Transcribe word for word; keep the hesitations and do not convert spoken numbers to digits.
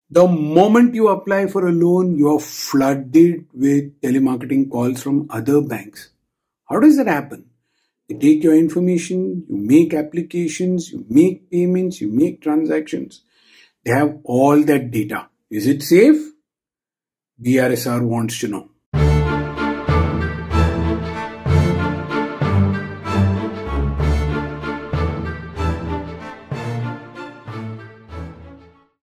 The moment you apply for a loan, you are flooded with telemarketing calls from other banks. How does that happen? They take your information, you make applications, you make payments, you make transactions. They have all that data. Is it safe? B R S R wants to know.